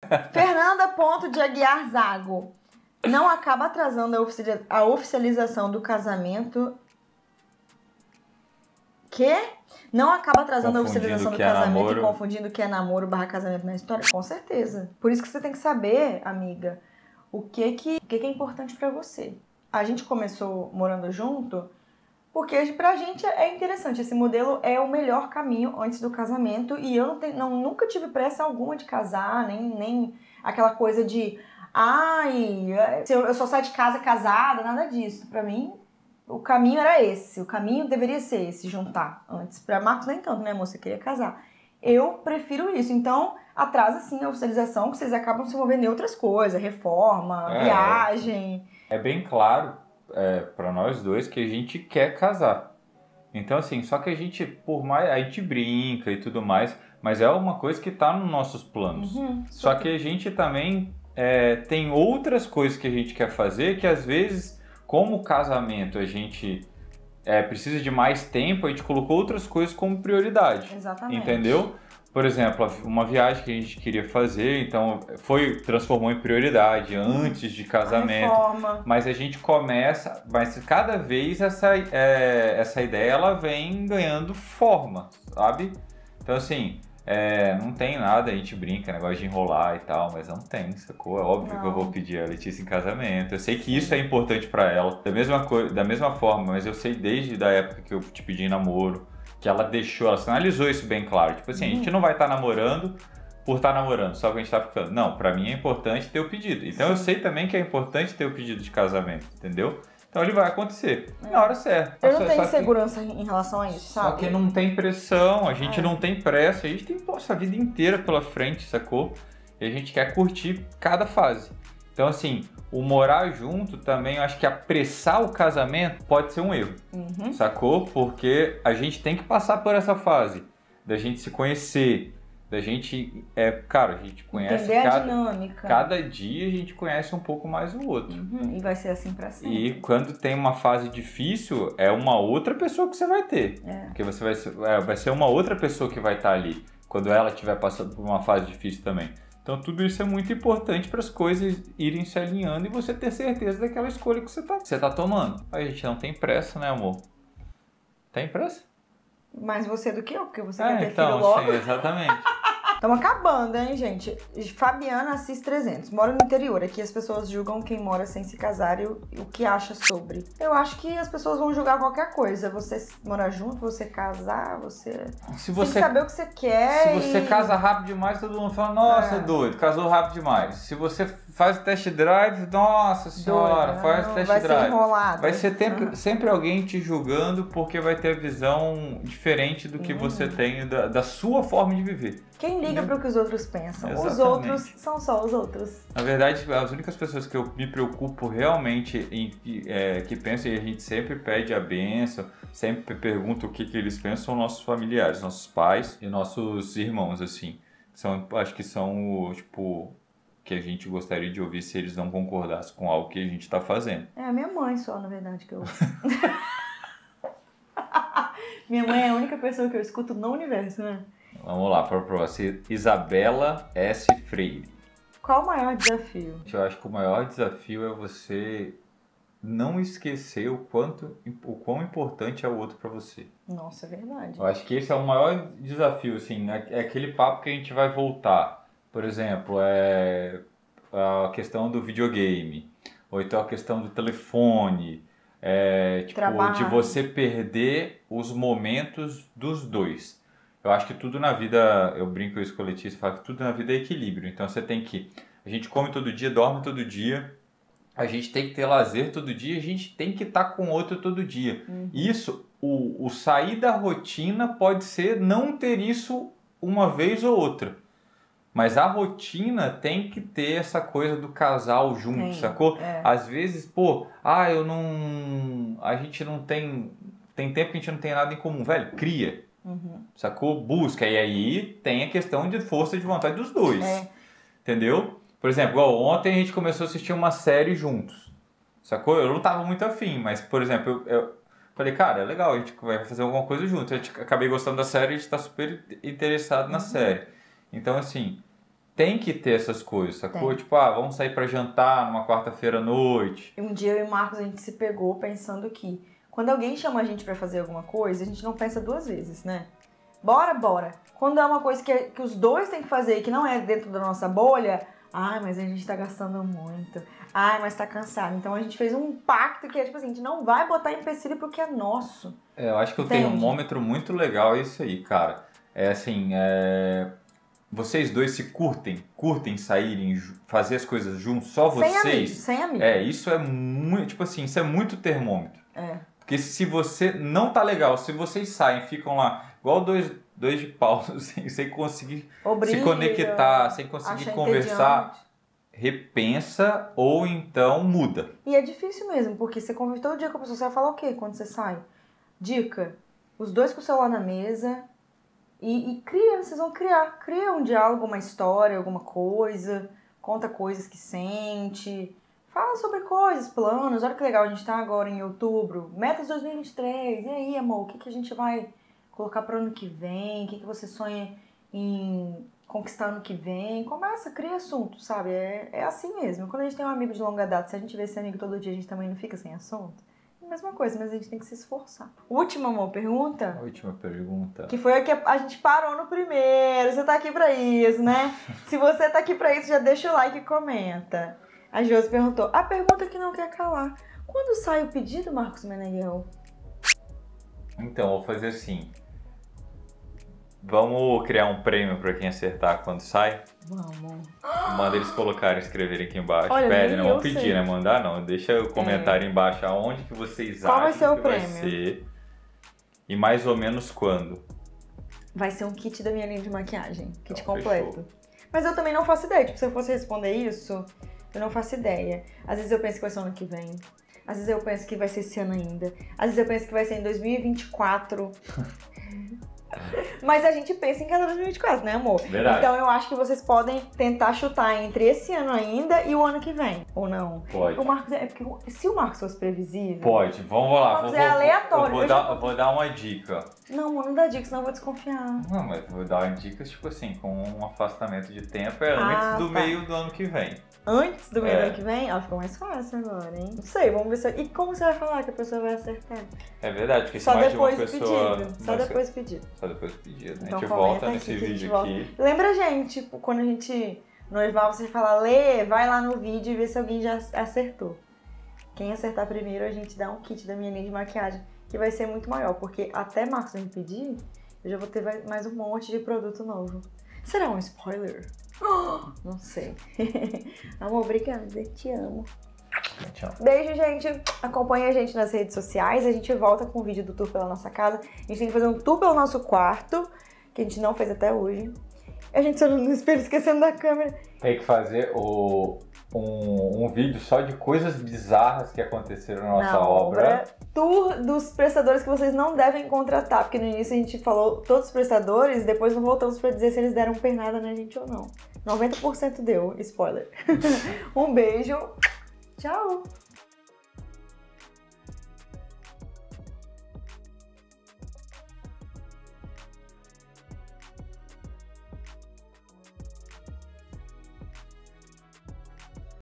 Fernanda Ponto de Aguiar Zago. Não acaba atrasando a oficialização do casamento. Quê? Não acaba atrasando a oficialização do casamento e confundindo o que é namoro barra casamento na história? Com certeza. Por isso que você tem que saber, amiga, o que é importante pra você. A gente começou morando junto porque pra gente é interessante. Esse modelo é o melhor caminho antes do casamento e eu nunca tive pressa alguma de casar, nem aquela coisa de eu só saio de casa casada, nada disso. Pra mim, o caminho era esse. O caminho deveria ser esse, juntar antes. Pra Marcos nem tanto, né, amor? Você queria casar. Eu prefiro isso. Então, atrasa sim a oficialização, que vocês acabam se envolvendo em outras coisas. Reforma, viagem. É bem claro pra nós dois que a gente quer casar. Então, assim, só que a gente, por mais... A gente brinca e tudo mais, mas é uma coisa que tá nos nossos planos. Só que a gente também tem outras coisas que a gente quer fazer que, às vezes, como o casamento a gente precisa de mais tempo, a gente colocou outras coisas como prioridade. Exatamente. Entendeu? Por exemplo, uma viagem que a gente queria fazer, então transformou em prioridade antes de casamento. Reforma. Mas a gente começa, mas cada vez essa ideia ela vem ganhando forma, sabe? Então assim, não tem nada, a gente brinca, negócio de enrolar e tal, mas não tem, sacou? É óbvio que eu vou pedir a Letícia em casamento. Eu sei que isso é importante pra ela, da mesma forma, mas eu sei desde a época que eu te pedi em namoro, que ela sinalizou isso bem claro. Tipo assim, a gente não vai estar namorando por estar namorando, só que a gente tá ficando. Não, pra mim é importante ter o pedido. Então eu sei também que é importante ter o pedido de casamento, entendeu? Então ele vai acontecer na hora certa. Eu não tenho insegurança em relação a isso, sabe? Só que não tem pressão, a gente não tem pressa, a gente tem a vida inteira pela frente, sacou? E a gente quer curtir cada fase. Então assim, o morar junto também, eu acho que apressar o casamento pode ser um erro, sacou? Porque a gente tem que passar por essa fase da gente se conhecer, da gente, cara, a gente conhece entender a dinâmica. Cada dia a gente conhece um pouco mais o outro. E vai ser assim pra sempre. E quando tem uma fase difícil, é uma outra pessoa que você vai ter. Porque você vai ser uma outra pessoa que vai estar ali, quando ela estiver passando por uma fase difícil também. Então tudo isso é muito importante para as coisas irem se alinhando e você ter certeza daquela escolha que você tá tomando. A gente não tem pressa, né, amor? Tem pressa? Mais você do que eu, porque você quer ter filho logo. Sim, exatamente. Estamos acabando, hein, gente? Fabiana Assis 300. Moro no interior. Aqui as pessoas julgam quem mora sem se casar e o que acha sobre. Eu acho que as pessoas vão julgar qualquer coisa. Você morar junto, você casar, você tem que saber o que você quer. Se você casa rápido demais, todo mundo fala, nossa, doido, casou rápido demais. Se você faz o test drive, nossa senhora, faz o test drive. Vai ser enrolado. Vai ser sempre alguém te julgando porque vai ter a visão diferente do que você tem da sua forma de viver. Quem liga para o que os outros pensam? Exatamente. Os outros são só os outros. Na verdade, as únicas pessoas que eu me preocupo realmente que pensam, e a gente sempre pede a bênção, sempre pergunta o que eles pensam, são nossos familiares, nossos pais e nossos irmãos, assim. Acho que são, tipo, que a gente gostaria de ouvir se eles não concordassem com algo que a gente está fazendo. É a minha mãe só, na verdade, que eu... Minha mãe é a única pessoa que eu escuto no universo, né? Vamos lá, para você. Isabela S. Freire. Qual o maior desafio? Eu acho que o maior desafio é você não esquecer o quão importante é o outro para você. Nossa, é verdade. Eu acho que esse é o maior desafio, assim, é aquele papo que a gente vai voltar. Por exemplo, a questão do videogame, ou então a questão do telefone, de você perder os momentos dos dois. Eu acho que tudo na vida, eu brinco isso com a Letícia, falo que tudo na vida é equilíbrio. Então a gente come todo dia, dorme todo dia, a gente tem que ter lazer todo dia, a gente tem que estar com o outro todo dia. Isso, o sair da rotina pode ser não ter isso uma vez ou outra. Mas a rotina tem que ter essa coisa do casal junto, sacou? Às vezes, a gente não tem tempo que a gente não tem nada em comum. Velho, cria. Sacou? Busca. E aí tem a questão de força de vontade dos dois. Entendeu? Por exemplo, igual ontem a gente começou a assistir uma série juntos. Sacou? Eu não tava muito afim, mas, por exemplo, eu falei, cara, é legal, a gente vai fazer alguma coisa junto. Acabei gostando da série e a gente tá super interessado na série. Então, assim, tem que ter essas coisas, sacou? Tipo, vamos sair pra jantar numa quarta-feira à noite. Um dia eu e o Marcos, a gente se pegou pensando que quando alguém chama a gente pra fazer alguma coisa, a gente não pensa duas vezes, né? Bora. Quando é uma coisa que os dois têm que fazer e que não é dentro da nossa bolha, mas a gente tá gastando muito. Mas tá cansado. Então a gente fez um pacto que é tipo assim, a gente não vai botar empecilho pro que é nosso. Eu acho que o termômetro muito legal é isso aí, cara. É assim, vocês dois se curtem saírem, fazer as coisas juntos, só vocês. Sem amigos. Isso é muito, tipo assim, isso é muito termômetro. Porque se você não tá legal, se vocês saem, ficam lá, igual dois de pau, sem conseguir se conectar, sem conseguir conversar, repensa ou então muda. E é difícil mesmo, porque você convive todo dia com a pessoa, você vai falar o quê quando você sai? Dica, os dois com o celular na mesa e vocês vão cria um diálogo, uma história, alguma coisa, conta coisas que sente, fala sobre coisas, planos, olha que legal, a gente tá agora em outubro, metas 2023, e aí amor, o que a gente vai colocar para o ano que vem, o que você sonha em conquistar ano que vem, cria assunto, sabe? É assim mesmo. Quando a gente tem um amigo de longa data, se a gente vê esse amigo todo dia, a gente também não fica sem assunto. É a mesma coisa, mas a gente tem que se esforçar. Última, amor, pergunta? Última pergunta. Que foi a que a gente parou no primeiro, você tá aqui pra isso, né? Se você tá aqui pra isso, já deixa o like e comenta. A Josi perguntou, a pergunta que não quer calar. Quando sai o pedido, Marcos Meneghel? Então, vou fazer assim. Vamos criar um prêmio pra quem acertar quando sai? Vamos. Manda eles colocarem, escreverem aqui embaixo. Olha, Pede, não vamos pedir, sei. né? Mandar não. Deixa o comentário embaixo aonde que vocês Qual vai ser acham o que prêmio? vai ser. E mais ou menos quando. Vai ser um kit da minha linha de maquiagem. Kit Então, completo. fechou. Mas eu também não faço ideia. Tipo, se eu fosse responder isso, eu não faço ideia. Às vezes eu penso que vai ser ano que vem. Às vezes eu penso que vai ser esse ano ainda. Às vezes eu penso que vai ser em 2024. Mas a gente pensa em cada 2024, né, amor? Verdade. Então eu acho que vocês podem tentar chutar entre esse ano ainda e o ano que vem. Ou não? Pode. O Marcos porque se o Marcos fosse previsível... Pode, vamos lá. Marcos é aleatório. Eu vou dar uma dica. Não, amor, não dá dica, senão eu vou desconfiar. Não, mas vou dar uma dica, tipo assim, com um afastamento de tempo antes do meio do ano que vem. Antes do meio do ano que vem? Ficou mais fácil agora, hein? Não sei, vamos ver se... E como você vai falar que a pessoa vai acertar? É verdade, porque só se mais de uma depois pessoa... pedido. Só depois pedido. Só depois pedido. Então, a gente volta nesse aqui, vídeo aqui. Lembra, gente, tipo, quando a gente noivar, você fala, Lê, vai lá no vídeo e vê se alguém já acertou. Quem acertar primeiro, a gente dá um kit da minha linha de maquiagem, que vai ser muito maior, porque até Marcos me pedir, eu já vou ter mais um monte de produto novo. Será um spoiler? Não sei. Amor, obrigada. Te amo. Tchau. Beijo, gente. Acompanhe a gente nas redes sociais. A gente volta com o vídeo do tour pela nossa casa. A gente tem que fazer um tour pelo nosso quarto, que a gente não fez até hoje. A gente só no espelho esquecendo da câmera. Tem que fazer um vídeo só de coisas bizarras que aconteceram na nossa obra. Tour dos prestadores que vocês não devem contratar, porque no início a gente falou todos os prestadores, depois não voltamos pra dizer se eles deram pernada na gente ou não. 90% deu, spoiler. Um beijo, tchau!